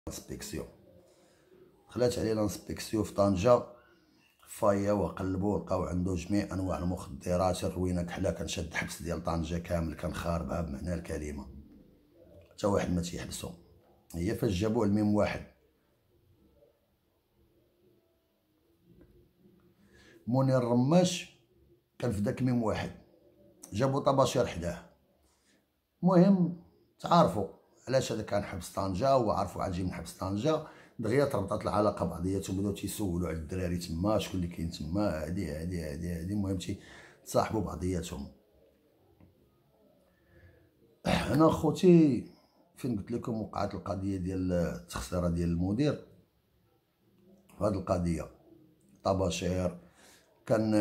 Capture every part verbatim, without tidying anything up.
لانسبيكسيون. دخلات عليه لانسبيكسيون في طنجة فايا وقلبوا لقاو عنده جميع انواع المخدرات الروينه كحله. كنشد حبس ديال طنجة كامل كنخاربها بمعنى الكلمه، حتى واحد ما تيحبسو. هي فاش جابوه الميم واحد منير رماش كان في داك ميم واحد، جابو طباشير حداه. المهم تعارفوا علاش هذا كان حبس طنجة، هو عرفوا عاد جاي من حبس طنجة، دغيا تربطات العلاقه بعضياتهم، بداو تيسولوا على الدراري تما شكون اللي كاين تما، هادي هادي هادي هادي المهم تصاحبوا بعضياتهم. انا خوتي فين قلت لكم وقعت القضيه ديال التخسيره ديال المدير. في هذه القضيه طباشير كان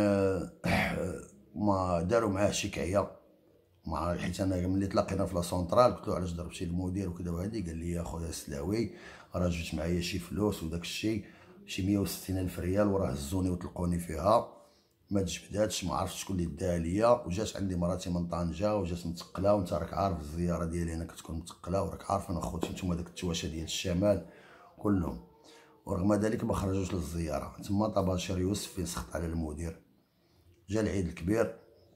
ما داروا معاه شكايه، مع حيت انا ملي تلاقينا في لا سونطرال قلت له علاش ضربتي المدير وكذا وهادي، قال لي يا خويا السلاوي راه جبت معايا شي فلوس وداك الشيء شي مية وستين الف ريال وراه هزوني وطلقوني فيها ما تجبداتش، ما عرفتش شكون اللي داها ليا، وجات عندي مراتي من طنجة وجات متقله، وانت راك عارف الزياره ديالي انا كتكون متقله، وراك عارف انا خوتي نتوما داك التواشا ديال الشمال كلهم. ورغم ذلك ما خرجوش للزياره. تما طباشير يوسف فين سخط على المدير، جا العيد الكبير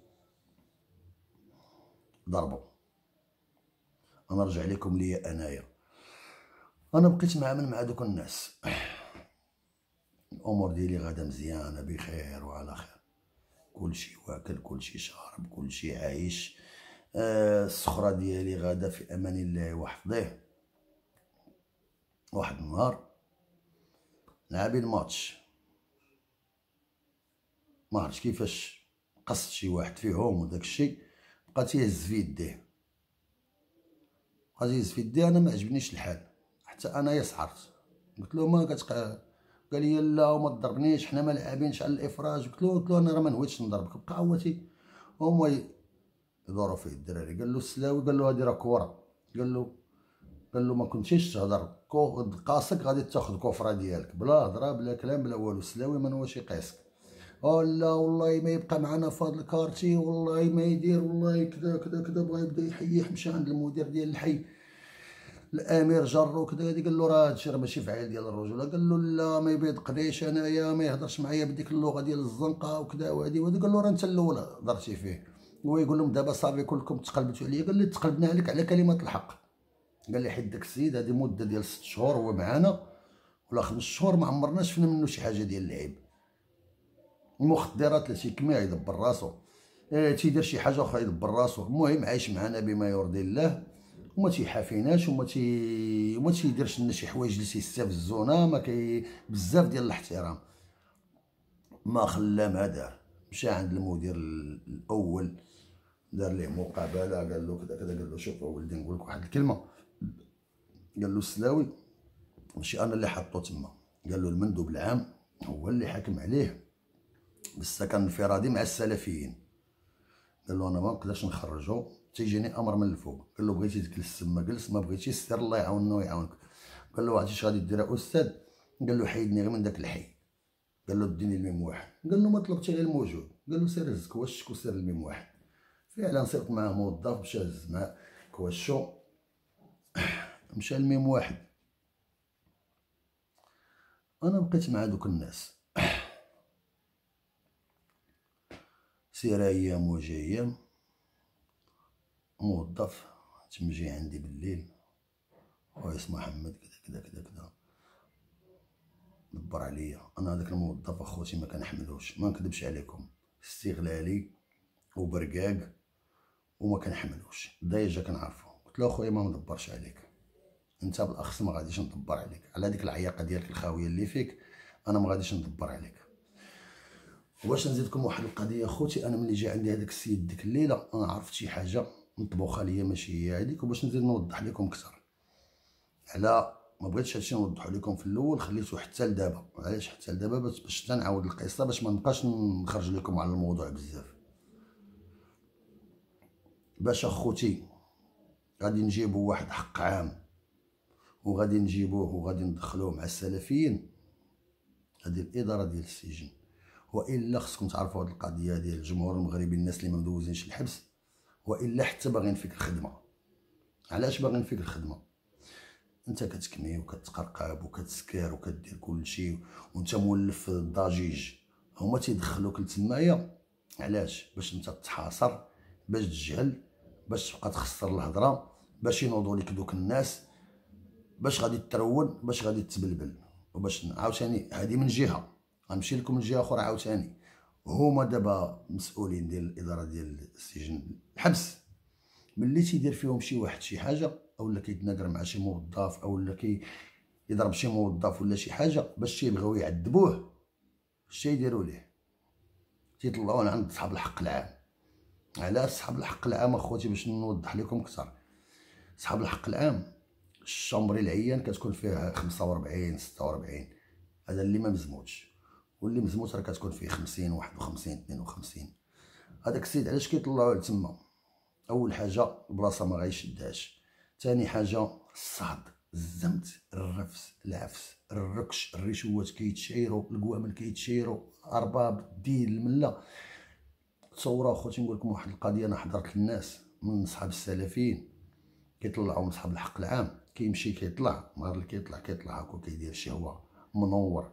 ضربوا. انا رجع لكم ليا انايا، انا بقيت نعامل مع دوك الناس، الامور ديالي غادا مزيانه بخير وعلى خير، كلشي واكل كلشي شارب كلشي عايش. آه السخره ديالي غادا في امان الله وحفظه. واحد النهار لاعبين ماتش، ما عرفتش كيفاش قصت شي واحد فيهم وداك الشيء بقى تيهز في يديه، بقى تيهز في يديه. انا ما عجبنيش الحال، حتى انايا سعرت قلت له ما كتق قال لي لا وما تضربنيش حنا ما لاعبينش على الافراج. قلت له قلت له انا راه ما نويتش نضربك. بقى عوتي هما يدوروا فيه الدراري. قال له السلاوي قال له هادي راه كوره، قال له قال له ما كنتيش تهضر قاسك غادي تاخذ كفره ديالك بلا هضره بلا كلام بلا والو. السلاوي ما نواش يقيسك. اه لا والله ما يبقى معنا في هذا الكارتي، والله ما يدير، والله كذا كذا كذا. بغا يبدا يحيح، مشى عند المدير ديال الحي الامير جرو كذا. قال له راه هادشي راه ماشي فعال ديال الرجوله. قال له لا ما يبيدقنيش انايا، ما يهضرش معايا بديك اللغه ديال الزنقه وكذا وهادي وهادي. قال له راه انت الاول هضرتي فيه. هو يقول لهم دابا صافي كلكم تقلبتوا عليا. قال لي تقلبنا عليك على كلمه الحق. قال لي حيت داك السيد هذه مده ديال ست شهور هو معانا ولا خمس شهور ما عمرناش شفنا منه شي حاجه ديال العيب. المخدرات اللي تيكميع يدبر راسو، اه تيدير شي حاجه اخرى يدبر راسو. المهم عايش معنا بما يرضي الله وما تيحافيناش وما تي وما تيديرش لنا شي حوايج اللي تيستفزونا. ما كي بزاف ديال الاحترام. ما خلا ما دار، مشى عند المدير الاول دار ليه مقابله، قال له كذا كذا. قال له شوف ولدي نقول لك واحد الكلمه. قال له السلاوي ماشي انا اللي حطو تما، قال له المندوب العام هو اللي حاكم عليه بالسكن الانفرادي مع السلفيين. قال له انا ما نقدرش نخرجو، تيجيني امر من الفوق. قال له بغيتي تجلس تما جلس، ما بغيتيش سير الله يعاوننا ويعاونك. قال له عرفتي اش غادي دير يا استاذ؟ قال له حيدني غير من داك الحي. قال له ديني الميم واحد. قال له ما طلبتي غير الموجود. قال له سير هز كواشك وسير الميم واحد. فعلا صرت معاه موظف، مشى هز مع كواشو مشى الميم واحد. انا بقيت مع دوك الناس سير ايام وجا ايام. موظف تمجي عندي بالليل، خويا اسمه محمد كذا كذا كذا كذا، دبر عليا. انا هذاك الموظف اخوتي ما كنحملوش، ما نكذبش عليكم، استغلالي وبرقاق وما كنحملوش. ديجا كنعرفو. قلت له اخويا ما مدبرش عليك، انت بالاخص ما غاديش ندبر عليك على هذيك العياقه ديالك الخاويه اللي فيك. انا ما غاديش ندبر عليك. واش نزيدكم واحد القضيه اخوتي. انا ملي جا عندي هذاك السيد ديك الليله انا عرفت شي حاجه مطبوخه ليا ماشي هي هذيك، وباش نزيد نوضح لكم اكثر على ما بغيتش هادشي نوضحو لكم في الاول، خليته حتى لدابا. علاش حتى لدابا؟ باش حتى نعاود القصه، باش ما نبقاش نخرج لكم على الموضوع بزاف. باش اخوتي غادي نجيبو واحد حق عام وغادي نجيبوه وغادي ندخلوه مع السلفيين، هذه الاداره ديال السجن. والا خصكم تعرفوا هذه القضيه ديال الجمهور المغربي، الناس اللي ما مدوزينش الحبس، والا حتى باغيين فيك الخدمه. علاش باغيين فيك الخدمه؟ انت كتكمي وكتقرقب وكتسكر وكدير كلشي وانت مولف الضجيج، هما تيدخلوك لتمايا علاش؟ باش انت تحاصر، باش تجهل، باش تبقى تخسر الهضره، باش ينوضوا لك دوك الناس، باش غادي ترون، باش غادي تبلبل. وباش عاوتاني هذه من جهه، غنمشي لكم من جهه اخرى عاوتاني. هما دابا مسؤولين ديال الاداره ديال السجن الحبس، ملي تيدير فيهم شي واحد شي حاجه، اولا كيتناقر مع شي موظف، اولا كيضرب شي موظف ولا شي حاجه، باش تيبغيو يعذبوه، اش تيديروا ليه؟ تيطلعوه عند صحاب الحق العام. علاش صحاب الحق العام اخوتي؟ باش نوضح لكم اكثر. صحاب الحق العام الشامبري العيان كتكون فيه خمسة وربعين ستة وربعين، هذا اللي ما مزموتش، واللي مزموت راه كتكون فيه خمسين واحد وخمسين اثنين وخمسين. هذاك السيد علاش كيطلعوه لتما؟ اول حاجه البلاصه ما غايشدهاش، ثاني حاجه الصهد، الزمت، الرفس، العفس، الركش، الرشوات كيتشيروا، القوامل كيتشيروا، ارباب الدين المله. تصوروا اخوتي نقول لكم واحد القضيه، انا حضرت للناس من صحاب السلفيين كيطلعوا من صحاب الحق العام، كيمشي كيطلع، نهار اللي كيطلع كيطلع هكا كيدير شهوه منور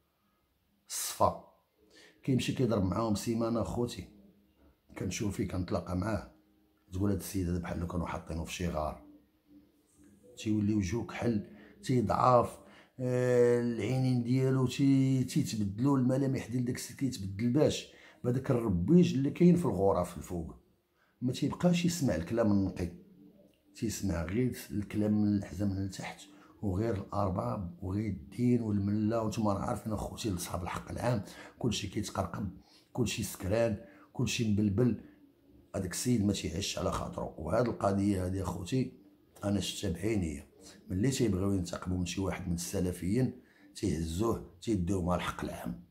الصفا، كيمشي كيضرب معاهم سيمانه اخوتي، كنشوف فيه كنتلاقى معاه، تقول هاد السيد هذا بحال لو كانوا حاطينه في شي غار، تيولي وجهو كحل، تيضعاف، آه العينين ديالو تي تيتبدلوا، الملامح ديال داك السيد كيتبدل باش بهذاك الربيج اللي كاين في الغرف الفوق، ما تيبقاش يسمع الكلام النقي، تيسمع غير الكلام من الحزام من التحت، وغير الارباب وغير الدين والمله. وانتم راه عارفين اخوتي لصحاب الحق العام كلشي كيتقرقب، كلشي سكران، كلشي مبلبل. هذاك السيد ما تيعيش على خاطرو. وهاد القضيه هادي اخوتي انا شفتها بعينيا، ملي تيبغيو ينتقموا من شي واحد من السلفيين تيهزوه تيدوه مع الحق العام،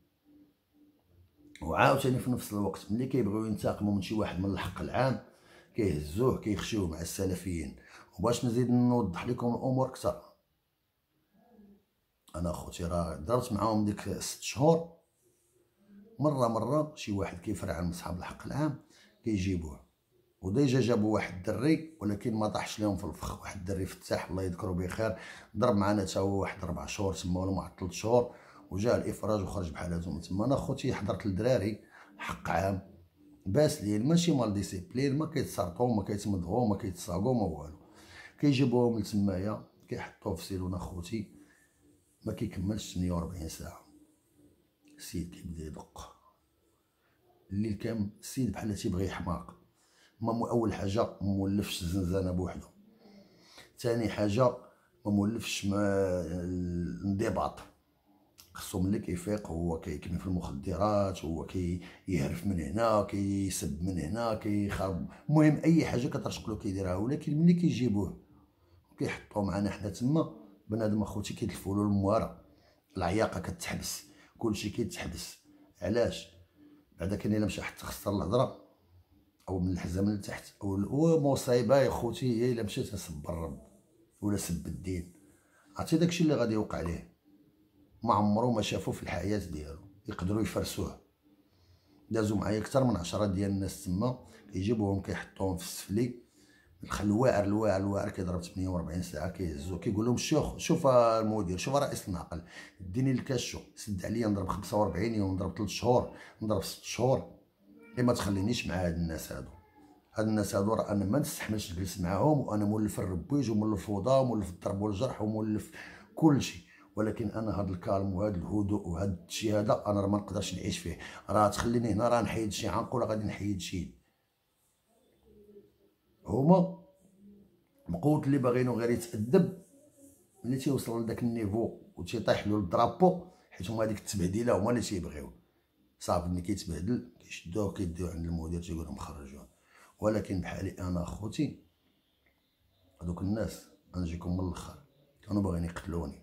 وعاوتاني في نفس الوقت ملي كيبغيو ينتقموا من شي واحد من الحق العام كيهزوه كيخشيوه مع السلفيين. وباش نزيد نوضح لكم الامور اكثر، انا اخوتي راه درت معاهم ديك ست شهور، مره مره شي واحد كيفرع من صحاب الحق العام كيجيبوه، وديجا جابوا واحد الدري ولكن ما طاحش لهم في الفخ، واحد الدري فتاح الله يذكره بخير، ضرب معنا حتى هو واحد ربع شهور تما ولا واحد ثلاث شهور، وجا الافراج وخرج بحال هادو تما. انا اخوتي حضرت للدراري حق عام باسلين، ماشي مال ديسيبلين، ما كيتسرطوا ما كيتمضغوا ما كيتصاقوا ما والو، كيجيبوهم لتمايا كيحطوه في سيلون اخوتي، ما كيكملش ثمانية وأربعين ساعه السيد كيبدا يدق الليل كامل. السيد بحال تيبغي يحماق، ما اول حاجه مولفش الزنزانه بوحدو، ثاني حاجه ما مولفش الانضباط، خصو ملي كيفيق هو كيكمي في المخدرات، هو كيهرف من هنا كيسب من هنا كيخرب، المهم اي حاجه كترشق له كيديرها. ولكن ملي كيجيبوه كيحطوه معنا حنا تما، بنادم اخوتي كيتلفوا له المواره، العياقه كتحبس، كلشي كيتحبس. علاش؟ بعدا كاين الا مشى حتى خسر الهضره او من الحزام لتحت، او مصيبه يا خوتي هي الا مشات سب الرب ولا سب الدين، عرفتي داكشي اللي غادي يوقع ليه ما عمرو ما شافو في الحياه ديالو، يقدروا يفرسوه. دازو معايا اكثر من عشرة ديال الناس تما، كيجيبوهم كيحطوهم في السفلي، الواعر الواعر الواعر كيضرب ثمانية وأربعين ساعه، كيهزو كيقول لهم شوف شوف المدير، شوف رئيس الناقل، ديني الكاشو سد عليا نضرب خمسة وأربعين يوم، نضرب ثلاث شهور، نضرب ست شهور، غير ما تخلينيش مع هاد الناس هادو. هاد الناس هادو راه انا ما نستحملش نجلس معاهم، وانا مولف الربيج ومولف الفوضى ومولف الضرب والجرح ومولف كلشي، ولكن انا هاد الكالم وهاد الهدوء وهاد الشيء هذا انا راه ما نقدرش نعيش فيه. راه تخليني هنا راه نحيد شي عنق ولا غادي نحيد شي. هما بقوت اللي باغينو غير يتأدب، ملي تيوصل لداك النيفو وتيطيح له الدرابو، حيت هما هذيك التبهديله هما اللي تيبغيو، صافي ملي كيتبهدل كيشدوه كيديوه عند المدير تيقول لهم خرجوه. ولكن بحالي انا اخوتي هذوك الناس غنجيكم من الاخر كانوا باغيين يقتلوني،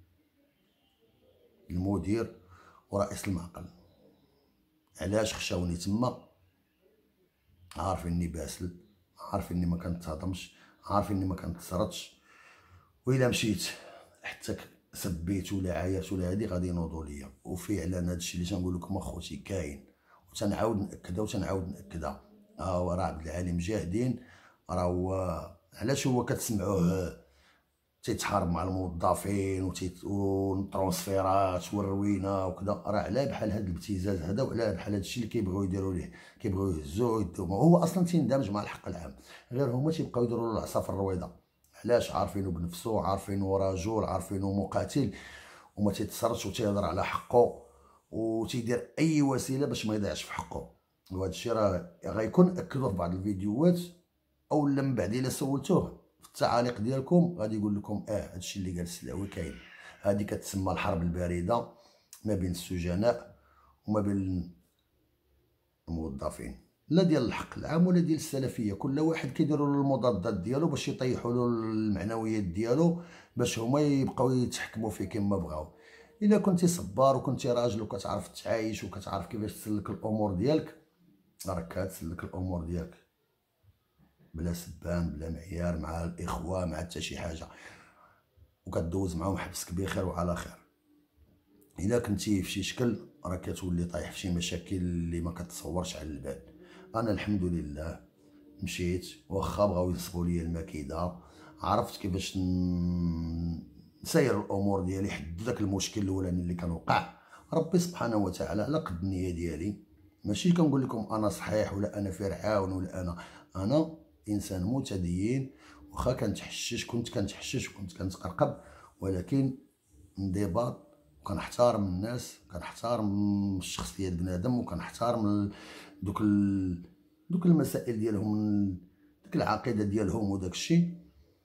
المدير ورئيس المعقل. علاش خشاوني تما؟ عارفيني باسل، عارفيني ما كنتهضمش، عارفيني ما كنتسرطش، وإلا مشيت حتى سبيت ولا عايرت ولا هادي غادي ينوضوا ليا. وفعلا هادشي اللي تنقول لكم اخوتي كاين، وتنعاود ناكدها وتنعاود ناكدها. ها هو راه عبد العالي مجاهدين، راه هو علاش هو كتسمعوه تيتحارب مع الموظفين والترونسفيرات والروينه وكذا، راه على بحال هذا الابتزاز هذا، وعلى بحال هذا الشيء اللي كيبغيو يديروا ليه، كيبغيو يهزوه يدوه. هو اصلا تيندمج مع الحق العام، غير هما تيبقاو يديروا له العصا في الرويضه. علاش؟ عارفينه بنفسه، عارفينه رجل، عارفينه مقاتل، وما تيتصرش وتيهضر على حقه وتيدير اي وسيله باش ما يضيعش في حقه. وهذا الشيء راه غيكون اكدوه في بعض الفيديوهات، او من بعد الا سولتوه في التعاليق ديالكم غادي يقول لكم اه هادشي اللي قال السلاوي كاين. هذه كتسمى الحرب البارده ما بين السجناء وما بين الموظفين، لا ديال الحق العام ولا ديال السلفيه. كل واحد كيديروا له المضادات ديالو باش يطيحوا له المعنويات ديالو، باش هما يبقاو يتحكموا فيه كما بغاو. الا كنتي صبار وكنتي راجل وكتعرف تعايش وكتعرف كيفاش تسلك الامور ديالك، راك كتسلك الامور ديالك بلا سبان بلا معيار، مع الاخوه مع حتى شي حاجه، وكدوز معاهم حبسك بخير وعلى خير. الا كنتي في شي شكل راه كتولي طايح في شي مشاكل اللي ما كتصورش على البال. انا الحمد لله مشيت، واخا بغاو ينصبوا لي المكيده عرفت كيفاش نسير الامور ديالي حد داك المشكل الاولاني اللي كان وقع. ربي سبحانه وتعالى على قد النيه ديالي، ماشي كنقول لكم انا صحيح ولا انا فرعون ولا انا انا انسان متدين. واخا كنتحشش، كنت كنتحشش وكنت كنتقرقب، ولكن انضباط، وكنحترم الناس، كنحترم الشخصيه ديال بنادم، وكنحترم دوك ال... دوك المسائل ديالهم، ديك العقيده ديالهم وداك الشيء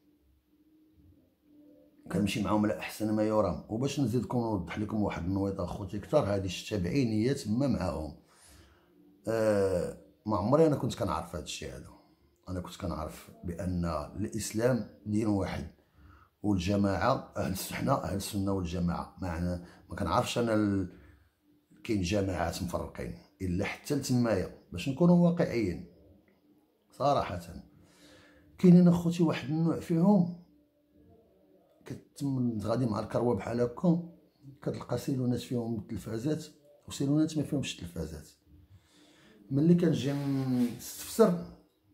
كنمشي معاهم على احسن ما يرام. وباش نزيدكم نوضح لكم واحد النويطه اخوتي كثر، هذه شتا بعينيا تما معاهم. أه ما عمري انا كنت كنعرف هذا الشيء هذا. انا كنت كنعرف بان الاسلام دين واحد، والجماعه اهل السنه اهل السنه والجماعه. معنى ما كنعرفش انا ال... كاين جماعات مفرقين الا حتى لتمايا، باش نكونوا واقعيين صراحه. كاينين اخوتي واحد النوع فيهم كتم غادي مع الكروه بحال هكا، كتلقى سيلونات فيهم التلفازات وسيلونات ما فيهمش التلفازات. ملي كنجي نستفسر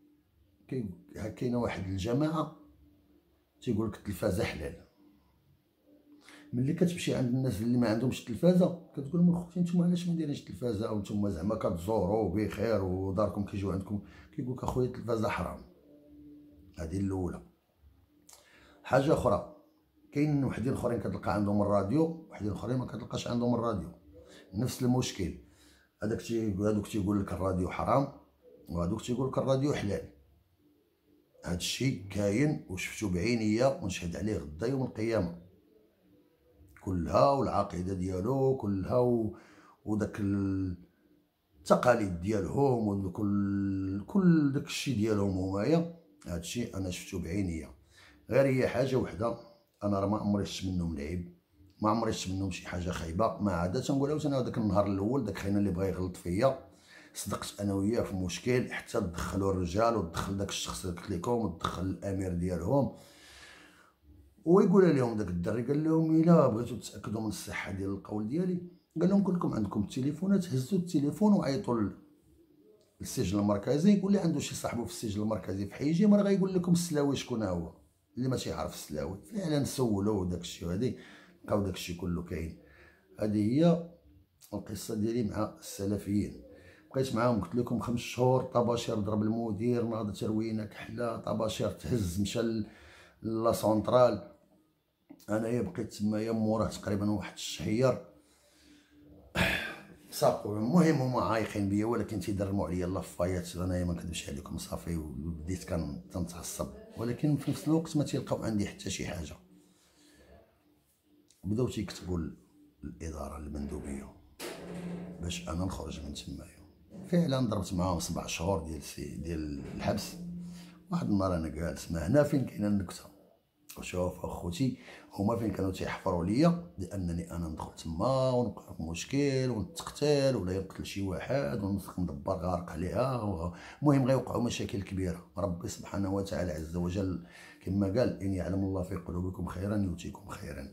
كاينه واحد الجماعه تيقول لك التلفازه حلال. ملي كتمشي عند الناس اللي ما عندهمش التلفازه كتقول لهم اخوتي نتوما علاش ما دايرينش التلفازه، وانتم زعما كتزوروا بخير وداركم كيجيو عندكم؟ كيقول لك اخويا التلفازه حرام. هذه الاولى. حاجه اخرى، كاين وحدين اخرين كتلقى عندهم الراديو، وحدين اخرين ما كتلقاش عندهم الراديو، نفس المشكل. هذاك تي هذوك تيقول لك الراديو حرام، وهذوك تيقول لك الراديو حلال. هذا الشيء كاين وشفتو بعينيا ونشهد عليه غدا يوم القيامه كلها، والعقيده ديالو كلها و... وداك التقاليد ديالهم وكل كل داك الشيء ديالهم همايا. هذا الشيء انا شفتو بعينيا. غير هي حاجه وحده، انا راه ما عمري شفت منهم العيب، ما عمري شفت منهم شي حاجه خايبه، ما عاد تنقول عاوتاني هذاك النهار الاول داك خينا اللي بغى يغلط فيا صدقت انا وياه في مشكل، حتى دخلوا الرجال ودخل داك الشخص اللي قلت لكم ودخل الامير ديالهم، ويقول لهم داك الدري قال لهم الا بغيتو تاكدوا من الصحه ديال القول ديالي، قال لهم كلكم عندكم التليفونات، هزوا التليفون وعيطوا للسجن المركزي، يقول لي عنده شي صاحبه في السجن المركزي في حيجي، ما راه غايقول لكم السلاوي شكون هو اللي ما تيعرف السلاوي. فعلا سولوا داك الشيء، هذه لقاو داك الشيء كله كاين. هذه هي القصه ديالي مع السلفيين. بقيت معاهم قلت لكم خمس شهور، طباشير ضرب المدير، ناض تروينه كحله، طباشير تهز مشى لا سونطرال. انايا بقيت تمايا موراه تقريبا واحد الشهير صافي. المهم هما عايقين بيا، ولكن تيدرموا عليا لافايات. انايا ما نكذبش عليكم صافي، وبديت كنتعصب، ولكن في نفس الوقت ما تيلقاو عندي حتى شي حاجه. بداو تيكتبوا الاداره المندوبيه باش انا نخرج من تمايا. فعلا ضربت معاهم سبع شهور ديال سي ديال الحبس. واحد النهار انا جالس ما هنا فين كاينه النكته. وشوف اخوتي هما فين كانوا تيحفروا ليا لانني انا ندخل تما ونوقع في مشكل ونتقتل ولا يقتل شي واحد ونسخ ندبر غارق عليها. المهم غيوقعوا مشاكل كبيره. ربي سبحانه وتعالى عز وجل كما قال ان يعلم الله في قلوبكم خيرا يؤتيكم خيرا.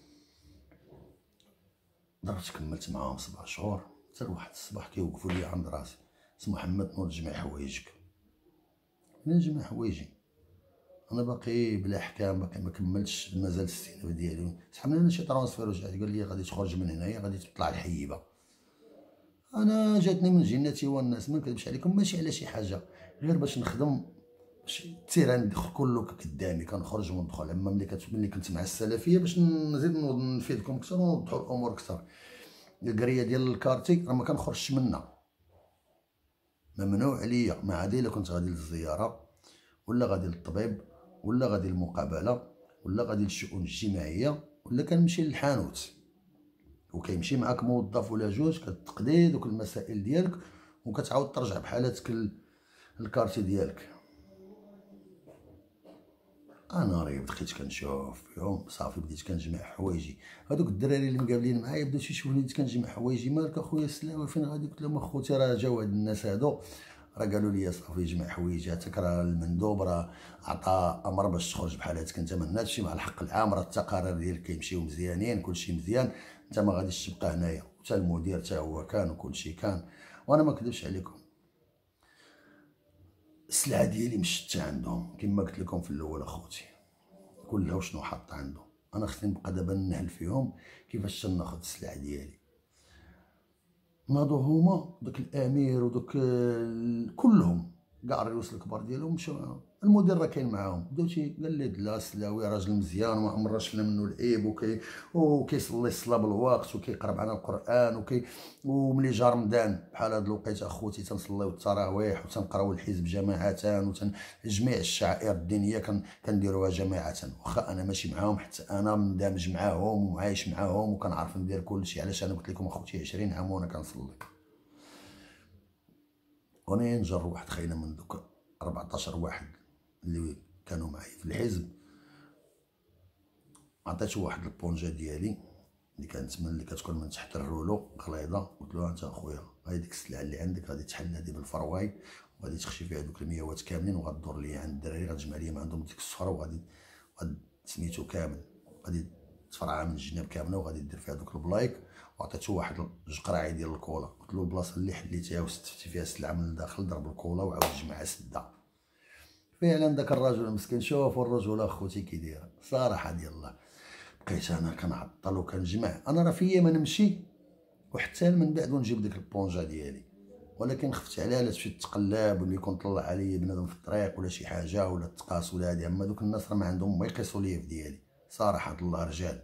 ضربت كملت معاهم سبع شهور حتى واحد الصباح كيوقفوا لي عند راسي: سي محمد نوض جمع حوايجك. منين نجمع حوايجي؟ انا باقي بلا احكام، باقي ما كملتش مازال الاستئناف ديالي. سحبنا لنا شي ترونسفير وجا قال لي غادي تخرج من هنايا، غادي تطلع الحيبه. انا جاتني من جنتي والناس، ما نكذبش عليكم، ماشي على شي حاجه، غير باش نخدم التير عندي كله قدامي، كنخرج وندخل. اما ملي كت ملي كنت مع السلفيه باش نزيد نفيدكم اكثر ونوضحوا الامور اكثر، القريه ديال الكارتي راه ما كنخرجش منها، ممنوع عليا. ما عادي الا كنت غادي للزياره ولا غادي للطبيب ولا غادي للمقابله ولا غادي للشؤون الاجتماعيه ولا كنمشي للحانوت، وكيمشي معاك موظف ولا جوج، كتقضي دوك المسائل ديالك وكتعاود ترجع بحالتك للكارتي ديالك. انا راه بقيت كنشوف فيهم صافي، بديت كنجمع حوايجي. هذوك الدراري اللي مقابلين معايا بداو تيشوفوني بديت كنجمع حوايجي. مالك اخويا السلامه فين غادي؟ قلت لهم اخوتي راه جاو هاد الناس هادو راه قالوا لي صافي جمع حوايجاتك، راه المندوب راه عطى امر باش تخرج بحالاتك انت، ما تمشي مع الحق العام، راه التقارير ديالك كيمشيو مزيانين، كلشي مزيان، انت ما غاديش تبقى هنايا. حتى المدير حتى هو كان وكلشي كان. وانا ما كذبش عليكم، السلعه ديالي مشتة عندهم كما قلت لكم في الاول اخوتي، كلها وشنو حاط عنده. انا خصني نبقى دابا نحل فيهم كيفاش تناخذ السلعه ديالي. ناضوا هما داك الامير وداك كلهم كاع الرؤوس الكبار ديالهم مشاو معاهم. المدير راه كاين معاهم، بداو تي قال لي لا السلاوي راجل مزيان وما عمرنا شفنا منه العيب، وكي وكيصلي الصلاه بالوقت وكيقرا معنا القران، وكي وملي جا رمضان بحال هاد الوقيته اخوتي تنصليو التراويح وتنقراو الحزب جماعه، وتن جميع الشعائر الدينيه كنديروها جماعه. واخا انا ماشي معاهم، حتى انا مندمج معاهم وعايش معاهم وكنعرف ندير كلشي، علاش انا قلت لكم اخوتي عشرين عام وانا كنصلي. وانا نجر واحد خاينه من دوك أربعطاش واحد اللي كانوا معايا في الحزب، عطيته واحد البونجا ديالي اللي كانت من اللي كتكون من تحت الرولو غليظه. قلت له انت اخويا هاي ديك السلعه اللي عندك غادي تحل هادي بالفرواي، وغادي تخشي فيها دوك المياوات كاملين، وغدور ليا عند الدراري، غتجمع ليا من عندهم ديك الصفره، وغادي سميتو كامل، غادي تفرعها من الجناب كامله، وغادي دير فيها دوك البلايك. وعطيتو واحد جوج قراعي ديال الكولا، قلت له البلاصه اللي حليتيها وستفتي فيها السلعه من الداخل ضرب الكولا وعاود جمعها سدا. فعلا داك الرجل المسكين، شوفوا الرجوله اخوتي كي دايره صراحه ديال الله. بقيت انا كنعطل وكنجمع، انا راه فيا ما نمشي وحتى من بعد ونجيب ديك البونجا ديالي، ولكن خفت عليها لا تمشي تقلب واللي يكون طلع عليا بنادم في الطريق ولا شي حاجه ولا تقاس ولا هادي. اما دوك الناس راه ما عندهم ما يقيسوا ليا في ديالي صراحه الله رجال.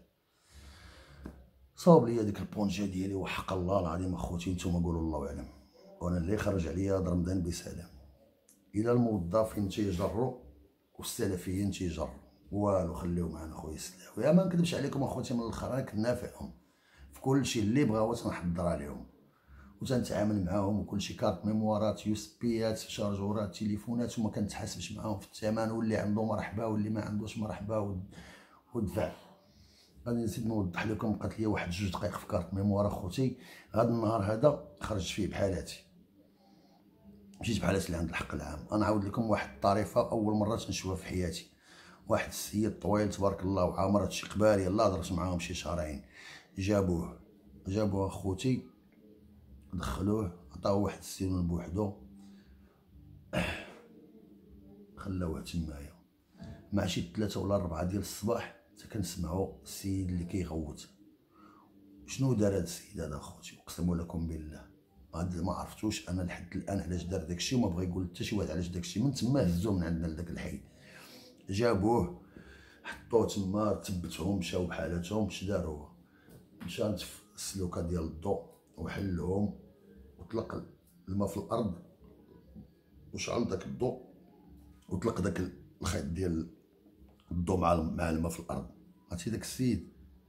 صاوب ليا ديك البونجا ديالي وحق الله العظيم اخوتي نتوما قولوا الله اعلم، وانا اللي خرج عليا هاد رمضان بسلام. الى الموظفين تيجروا والسلفيين تيجروا والو، خليو معنا خويا السلاوي. ما نكذبش عليكم اخوتي، من الاخر انا كنت نافعهم في كلشي اللي بغاو تنحضر عليهم وتنتعامل معاهم، وكلشي كارت ميموارات يوسبيات شارجورات تليفونات، وما كنتحاسبش معاهم في الثمن، واللي عنده مرحبا واللي ما عندوش مرحبا ودفع. غادي نزيد نوضح لكم، بقات لي واحد جوج دقائق في كارت ميموار اخوتي. هذا النهار هذا خرجت فيه بحالاتي، مشيت بحالاتي اللي عند الحق العام. انا عاود لكم واحد الطريفه اول مره تنشوفها في حياتي. واحد السيد طويل تبارك الله وعامر هادشي قبالي، يلاه هضرت معاهم شي شهرين، جابوه جابوه اخوتي دخلوه عطاوه واحد السينون بوحدو خلاوه تمايا. مع شي ثلاثة ولا أربعة ديال الصباح حتى كنسمعو السيد اللي كيغوت. شنو دار هاد السيد هذا اخوتي؟ اقسم لكم بالله ما عرفتوش انا لحد الان علاش دار داكشي، وما بغى يقول حتى شي واحد علاش داكشي. من تما هزوه من عندنا لداك الحي، جابوه حطوه تما تبتهم مشاو بحالاتهم. اش دار هو؟ مشى عند السلوكه ديال الضوء وحلهم وطلق الماء في الارض وشعل داك الضوء وطلق داك الخيط ديال الضوء مع مع الماء في الارض. عرفتي داك السيد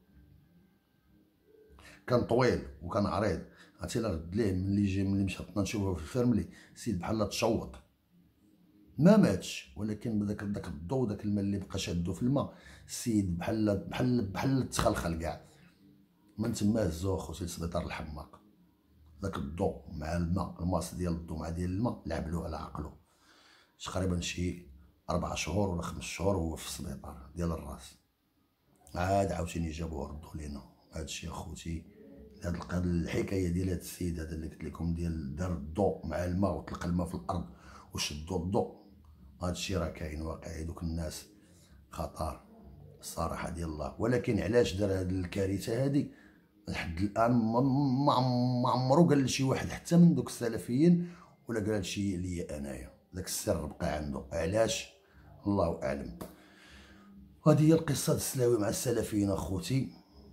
كان طويل وكان عريض، عرفتي لا رد ليه ملي جي ملي مشى بطنا نشوفه في الفيرملي السيد بحال تشوط، ما ماتش، ولكن بداك داك الضوء داك الماء اللي بقى شادو في الماء السيد بحال بحال بحال تخلخل كاع. من تما هزوه خوتي للسبيطار الحماق. داك الضوء مع الماء، الماس ديال الضوء مع ديال الماء لعبلو على عقلو. تقريبا شي أربع شهور ولا خمس شهور وهو في السبيطار ديال الراس. عاد عاوتاني جابوه ردو لينا. هادشي اخوتي، هاد الحكايه ديال هاد السيد هذا اللي قلت لكم ديال دار الضوء مع الماء وطلق الماء في الارض وشدوا الضوء، هادشي راه كاين واقعي. دوك الناس خطر الصراحه ديال الله. ولكن علاش دار هاد الكارثه هادي لحد الان ما عمرو قال لشي واحد حتى من دوك السلفيين، ولا قال هادشي ليا انايا. داك السر بقى عنده، علاش الله اعلم. هذه هي القصه السلاوي مع السلفيين اخوتي.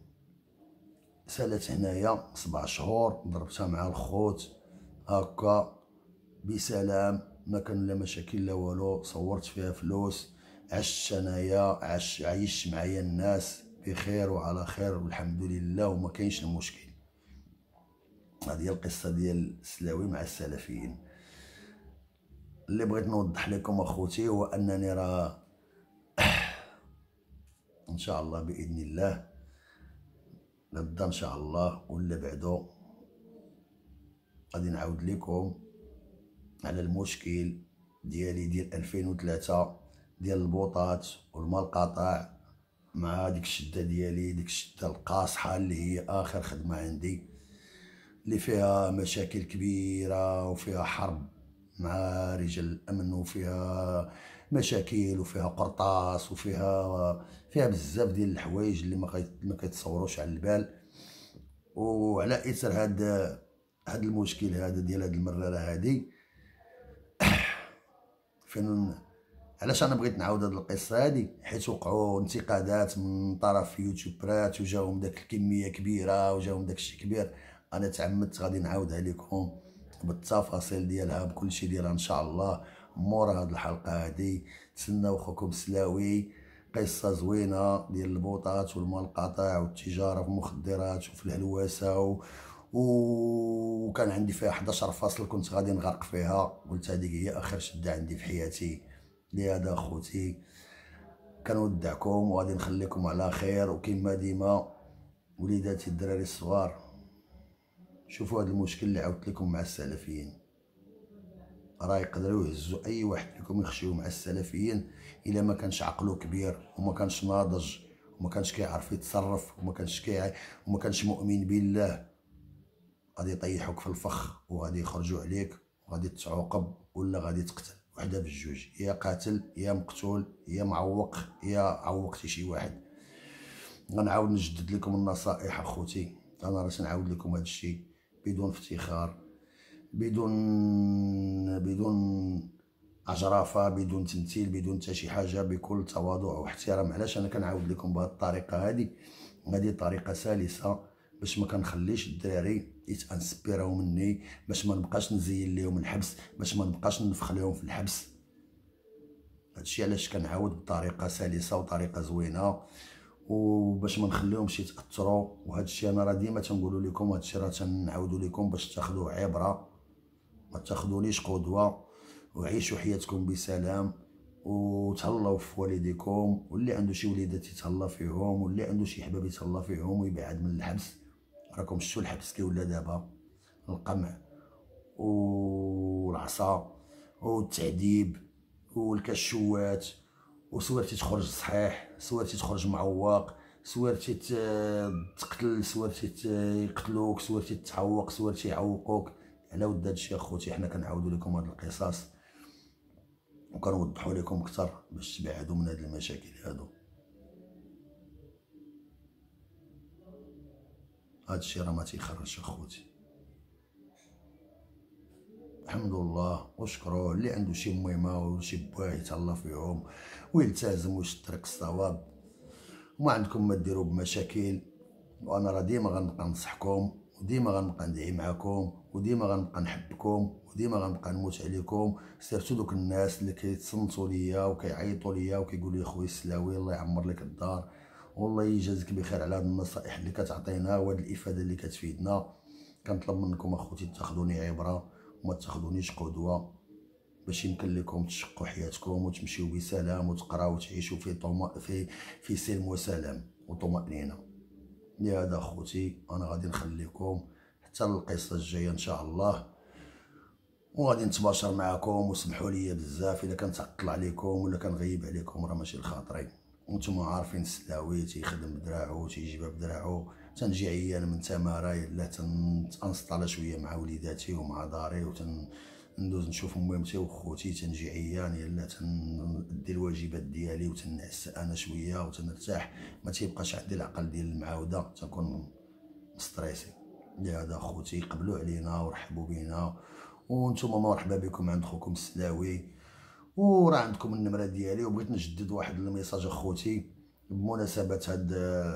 سالت هنايا سبع شهور، ضربتها مع الخوت هكا بسلام، ما كان لا مشاكل لا والو. صورت فيها فلوس، عشت انايا، عش عايش معايا الناس بخير وعلى خير والحمد لله، وما كاينش المشكل. هذه هي القصه ديال السلاوي مع السلفيين. اللي بغيت نوضح لكم اخوتي هو انني راه ان شاء الله باذن الله غدا ان شاء الله ولا بعدو غادي نعاود لكم على المشكل ديالي ديال ألفين وثلاثة ديال البوطات والماء القاطع، مع ديك الشده ديالي، ديك الشده القاصحه اللي هي اخر خدمه عندي، اللي فيها مشاكل كبيره وفيها حرب مع رجال الامن وفيها مشاكل وفيها قرطاس وفيها فيها بزاف ديال الحوايج اللي ما كيتصوروش على البال. وعلى اثر هاد هاد المشكل هذا ديال هاد المراره هادي فين علاش انا بغيت نعاود هاد القصه هادي، حيت وقعوا انتقادات من طرف يوتيوبرات وجاهم داك الكميه كبيره وجاهم داك الشيء كبير. انا تعمدت غادي نعاودها لكم بالتفاصيل ديالها بكل شيء ديالها ان شاء الله مورا هاد الحلقه هادي. تسناو خوكم سلاوي، قصه زوينه ديال البوطات والمال القاطع والتجاره في المخدرات وفي الهلوسه و... وكان عندي فيها حداش فاصل كنت غادي نغرق فيها، قلت هذيك هي اخر شده عندي في حياتي. لهذا خوتي كنودعكم وغادي نخليكم على خير، وكما ديما وليداتي الدراري الصغار شوفوا هذا المشكل اللي عاودت لكم مع السلفيين، راه يقدروا يهزوا اي واحد فيكم يخشيو مع السلفيين الا ما كانش عقلو كبير وما كانش ناضج وما كانش كيعرف يتصرف وما كانش كي وما كانش مؤمن بالله. غادي يطيحوك في الفخ وغادي يخرجوا عليك وغادي تعوقب ولا غادي تقتل، وحده بالجوج، يا قاتل يا مقتول يا معوق يا عوقتي شي واحد. غنعاود نجدد لكم النصائح اخوتي، انا راه نعاود لكم هذا الشيء بدون افتخار، بدون بدون عجرفه، بدون تمثيل، بدون حتى شي حاجه، بكل تواضع واحترام. علاش انا كنعاود لكم بهذه الطريقه هذه؟ هذه طريقه سلسه باش ما كنخليش الدراري يتانسبيراو مني، باش ما نبقاش نزين ليهم الحبس، باش ما نبقاش ننفخ ليهم في الحبس. هادشي علاش كنعاود بطريقه سلسه وطريقه زوينه وباش ما نخليهمش يتاثروا. وهذا الشيء انا راه ديما تنقول لكم، هذا الشيء راه تنعاودوا لكم باش تاخذوا عبره، ما تاخذونيش قدوه، وعيشوا حياتكم بسلام وتهلاو في والديكم، واللي عنده شي وليدات يتهلا فيهم، واللي عنده شي حباب يتهلا فيهم ويبعد من الحبس. راكم شفتوا الحبس كي ولا دابا، القمع والعصا والتعذيب والكشوات، وسوارتي تخرج صحيح، سوارتي تخرج معوق، سوارتي تقتل، سوارتي يقتلوك، سوارتي تعوق، سوارتي يعوقوك. على ود هادشي اخوتي حنا كنعاودوا لكم هاد القصص وكنوضحوا لكم اكثر باش تبعدوا من هاد المشاكل هادو. هادشي راه ما تيخرجش اخوتي، الحمد لله وشكروه. اللي عنده شي مهمه وشي بواه يتهلا فيهم ويلتزم ويشد طريق الصواب، وما عندكم ما ديروا بمشاكل. وانا راه ديما غنبقى ننصحكم وديما غنبقى ندعي معاكم وديما غنبقى نحبكم وديما غنبقى نموت عليكم. سيرتو دوك الناس اللي كيتصنتوا ليا وكيعيطوا ليا وكيقولوا لي خويا السلاوي الله يعمر لك الدار والله يجازيك بخير على هاد النصائح اللي كتعطينا وهاد الافاده اللي كتفيدنا. كنطلب منكم اخوتي تاخذوني عبره وما تاخذونيش قدوه، باش يمكن لكم تشقوا حياتكم وتمشيو بسلام وتقراو وتعيشوا في طم... في في سلم وسلام وطمأنينه. لهذا اخوتي انا غادي نخليكم حتى القصه الجايه ان شاء الله، وغادي نتباشر معكم. وسمحوا لي بزاف الا كنتعطل عليكم ولا كنغيب عليكم، راه ماشي الخاطري. وانتم عارفين السلاوي تيخدم بدراعو تيجيبها بدراعو. تنجي عيان من تماره الا تنسطالا شويه مع وليداتي ومع داري وتن ندوز نشوف ميمتي وخوتي، تنجي عيان يلا تندير الواجبات ديالي وتنعس انا شويه وتنرتاح، ما تيبقاش عندي العقل ديال المعاوده، تنكون مستريسي. لهذا خوتي قبلوا علينا ورحبوا بينا، وانتم مرحبا بكم عند خوكم السلاوي، وراه عندكم النمره ديالي. وبغيت نجدد واحد الميساج اخوتي بمناسبه هاد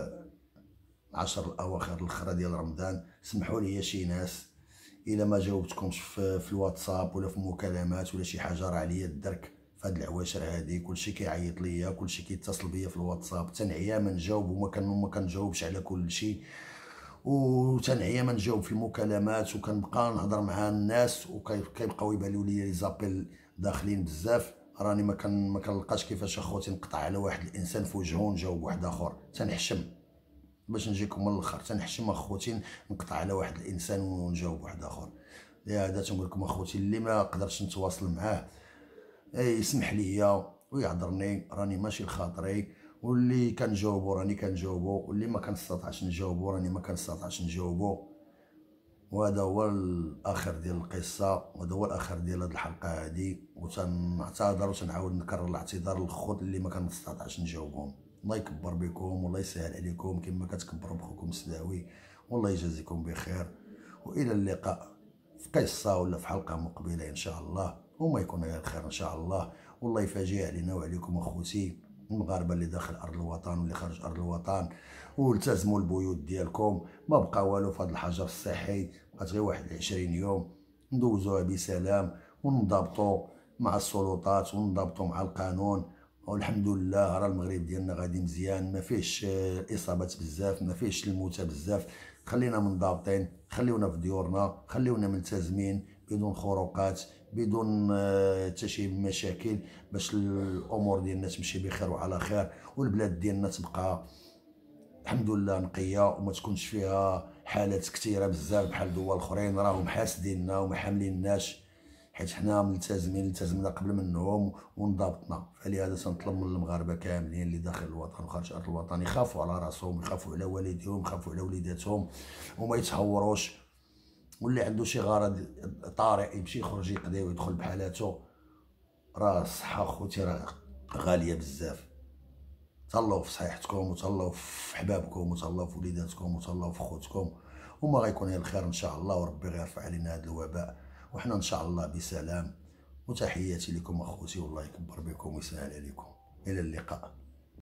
عشر الاواخر الاخرى ديال رمضان. سمحوا لي شي ناس الا ما جاوبتكمش في, في الواتساب ولا في المكالمات ولا شي حاجه، راه عليا الدرك في هاد العواشر هادي، كلشي كيعيط ليا، كلشي كيتصل بيا في الواتساب، تنعيا ما نجاوب وما كان ما كنجاوبش على كلشي، وتنعيا ما نجاوب في المكالمات، وكنبقى نهضر مع الناس وكيبقاو يبانوا لي لي زابيل داخلين بزاف. راني ما كان ما كنلقاش كيفاش اخوتي نقطع على واحد الانسان في وجهه ونجاوب واحد اخر، تنحشم باش نجيكم من الاخر، تنحشم اخوتي نقطع على واحد الانسان ونجاوب واحد اخر. لهذا تنقول لكم اخوتي اللي ما قدرتش نتواصل معاه اي يسمح ليا ويعذرني، راني ماشي لخاطري، واللي كنجاوبو راني كنجاوبو، واللي ما كنستطعش نجاوبو راني ما كنستطعش نجاوبو. وهذا هو الاخر ديال القصه، وهذا هو الاخر ديال هذه الحلقه هذه، وتنعتذر وتنعاود نكرر الاعتذار للخوت اللي ما كنستطعش نجاوبهم. الله يكبر بكم والله يسهل عليكم كما كتكبروا بخوكم السلاوي، والله يجازيكم بخير، والى اللقاء في قصه ولا في حلقه مقبله ان شاء الله، وما يكون غير خير ان شاء الله. والله يفاجئ علينا وعليكم اخوتي المغاربه اللي داخل ارض الوطن واللي خارج ارض الوطن، والتزموا البيوت ديالكم، ما بقى والو في هذا الحجر الصحي، بقات غير واحد عشرين يوم ندوزوها بسلام، ونضبطوا مع السلطات ونضبطوا مع القانون. والحمد لله راه المغرب ديالنا غادي مزيان، ما فيهش الاصابات بزاف، ما فيهش الموتى بزاف. خلينا منضبطين، خليونا في ديورنا، خليونا ملتزمين بدون خروقات، بدون حتى شي مشاكل، باش الامور ديالنا تمشي بخير وعلى خير، والبلاد ديالنا تبقى الحمد لله نقيه، وما تكونش فيها حالات كثيره بزاف بحال دول اخرين راهم حاسديننا وما حامليناش، حيت حنا ملتزمين، التزمنا قبل منهم وانضبطنا. فلهذا تنطلب من المغاربه كاملين اللي داخل الوطن وخارج ارض الوطن يخافوا على راسهم، يخافوا على والديهم، يخافوا على وليداتهم، وما يتهوروش. واللي عنده شي غرض طارئ يمشي يخرج يقضي ويدخل بحالاته. راه الصحه خوتي راه غاليه بزاف، تهلاو في صحيحتكم، وتهلاو في حبابكم، وتهلاو في وليداتكم، وتهلاو في خوتكم، وما غيكون غير الخير ان شاء الله، وربي غيرفع علينا هذا الوباء وحنا ان شاء الله بسلام. وتحياتي لكم اخوتي، والله يكبر بكم ويسهل عليكم، الى اللقاء.